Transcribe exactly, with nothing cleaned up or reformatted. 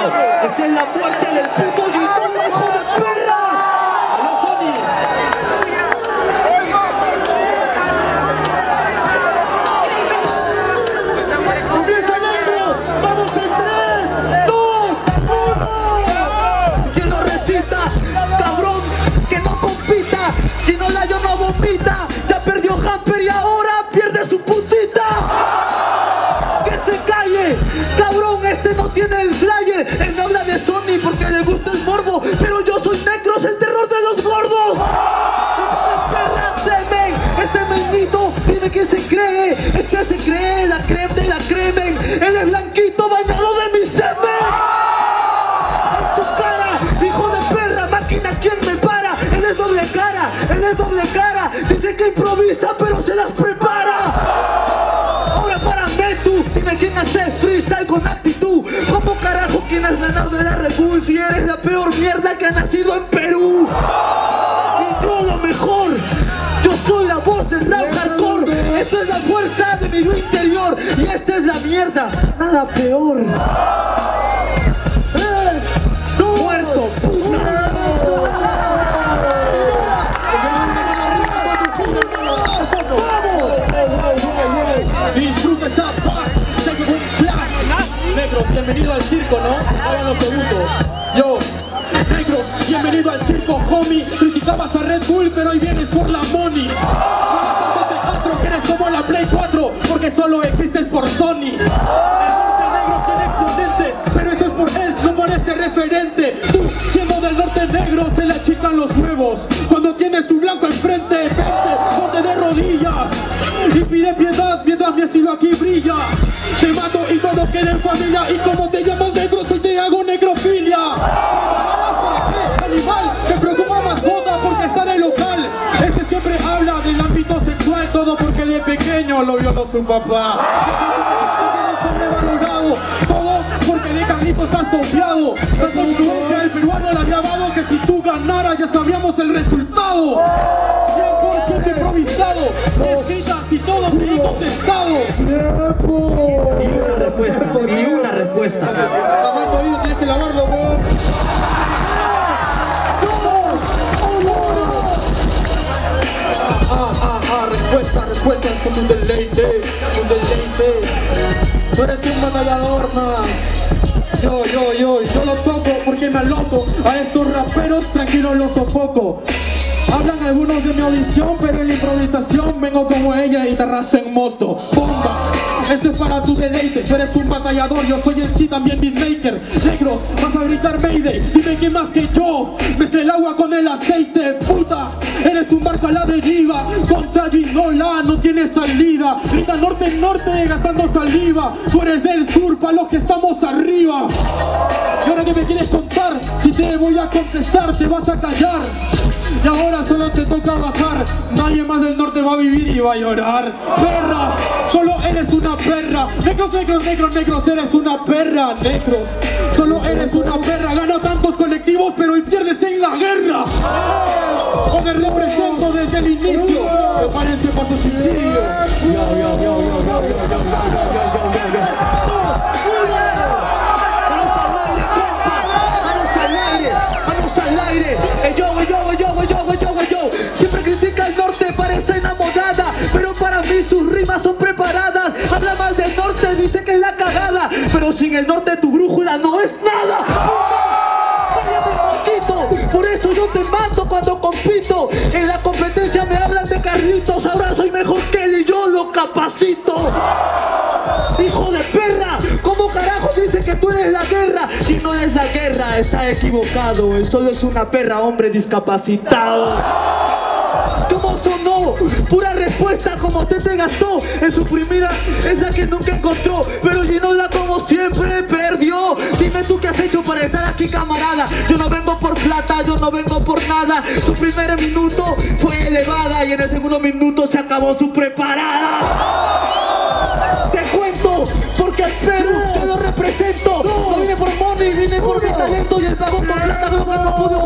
Esta es la muerte del puto Ginola, hijo de perras. ¡A la Sony! ¡Comienza negro! ¡Vamos en tres, dos, uno! ¡Que no recita! ¡Cabrón! ¡Que no compita! Ginola yo no vomita. Ya perdió Hamper y ahora pierde su putita. ¡Que se calle! ¡Cabrón! Este no tiene el flyer. Él me habla de Sony porque le gusta el morbo. Pero yo soy Necros, el terror de los gordos. ¡Hijo de perra, semen! Este menito, dime quién se cree. Este se cree la creme de la cremen. Él es blanquito bañado de mi semen. En tu cara, hijo de perra, máquina, ¿quién me para? Él es doble cara, él es doble cara. Dice que improvisa pero se las prepara. Ahora párame tú, dime quién hace freestyle con actitud. ¿Cómo carajo quién has ganado de la Red Bull si eres la peor mierda que ha nacido en Perú? Y yo lo mejor, yo soy la voz del rap hardcore. Esta es la fuerza de mi yo interior y esta es la mierda, nada peor. Es muerto, puta. Disfruta esa paz, take un flash. Negros, bienvenido al circo, ¿no? Ahora los segundos. Yo, Negros, bienvenido al circo, homie. Criticabas a Red Bull, pero hoy vienes por la money. Teatro, que eres como la Play cuatro, porque solo existes por Sony. El norte negro tiene exponentes, pero eso es por él, no por este referente. Tú, siendo del norte negro, se le achican los huevos. Cuando tienes tu blanco enfrente, vente, ponte de rodillas y pide piedad mientras mi estilo aquí brilla. Te mato y todo queda en familia. Y como te llamas negro, soy te hago necrofilia. ¿Para qué? Animal, me preocupa mascota porque está en el local. Este siempre habla del ámbito sexual, todo porque de pequeño lo violó su papá. Sobrevalorado, todo porque de Carlito estás confiado. La influencia del peruano la había dado que si tú ganaras ya sabíamos el resultado. cien por ciento improvisado, escritas y todo bien contestado. Ni una respuesta, ni una respuesta. Está mal tu oído, tienes que lavarlo, weón. Ah, ah, ah, respuesta, respuesta, es como un deleite, un deleite. Tú eres un batallador más. Yo, yo, yo, yo lo toco porque me aloco. A estos raperos tranquilos los sofoco. Hablan algunos de mi audición, pero en la improvisación vengo como ella y te arraso en moto. ¡Bomba! Este es para tu deleite. Tú eres un batallador, yo soy en sí también beatmaker. Negros, vas a gritar Mayday. Dime quién más que yo mezcla el agua con el aceite. Puta, eres un barco a la deriva. Contra Ginola no tienes salida. Grita norte en norte gastando saliva. Tú eres del sur, pa' los que estamos arriba. ¿Y ahora qué me quieres contar? Si te voy a contestar, te vas a callar. Y ahora solo te toca bajar. Nadie más del norte va a vivir y va a llorar. Perra, solo eres una perra. Negros, negros, negros, negros, eres una perra. Negros, solo eres una perra. Gana tantos colectivos pero hoy pierdes en la guerra. O te represento desde el inicio. Prepárense para su suicidio. Yo, yo, yo, yo, yo, yo, yo, yo, yo, yo. Manos al aire, el yo, el yo, el yo, el yo, el yo, el yo. Siempre critica al norte, parece enamorada, pero para mí sus rimas son preparadas. Habla mal del norte, dice que es la cagada, pero sin el norte tu brújula no es nada. Por eso yo te mato cuando compito. En la competencia me hablan de Carlitos. Ahora soy mejor que él y yo lo capacito. Hijo de perra, ¿cómo carajo dice que tú eres la guerra? Si no es la guerra, está equivocado. Él solo es una perra, hombre discapacitado. ¿Cómo sonó? Pura respuesta como te te gastó. En su primera, esa que nunca encontró. Pero Ginola como siempre perdió. Dime tú qué has hecho para estar aquí, camarada. Yo no vengo por plata, yo no vengo por nada. Su primer minuto fue elevada y en el segundo minuto se acabó su preparada. Te cuento, porque al Perú yo lo represento. No vine por money, vine por mi talento. Y el pago por plata veo que no pude